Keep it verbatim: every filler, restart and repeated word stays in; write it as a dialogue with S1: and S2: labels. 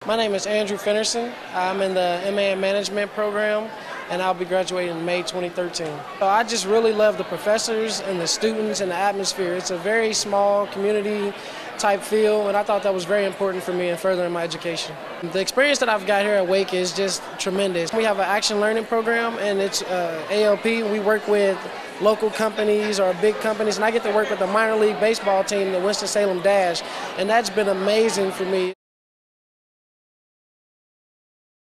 S1: My name is Andrew Finnerson. I'm in the M A in Management program, and I'll be graduating in May twenty thirteen. So I just really love the professors and the students and the atmosphere. It's a very small community type feel, and I thought that was very important for me in furthering my education. The experience that I've got here at Wake is just tremendous. We have an action learning program, and it's uh, A L P. We work with local companies or big companies, and I get to work with the minor league baseball team, the Winston-Salem Dash, and that's been amazing for me.